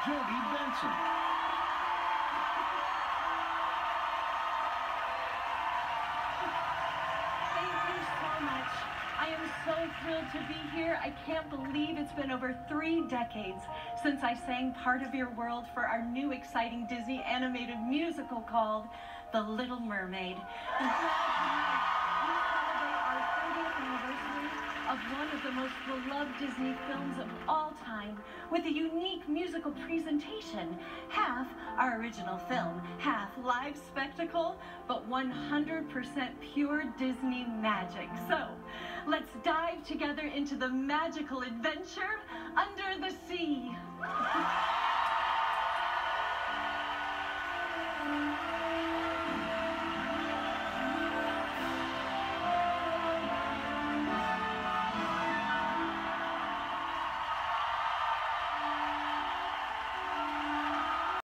Jody Benson. Thank you so much. I am so thrilled to be here. I can't believe it's been over 3 decades since I sang Part of Your World for our new exciting Disney animated musical called The Little Mermaid. And tonight, we celebrate our 30th anniversary of one of the most beloved Disney films of all time with a unique musical presentation. Half our original film, half live spectacle, but 100% pure Disney magic. So, let's dive together into the magical adventure under the sea.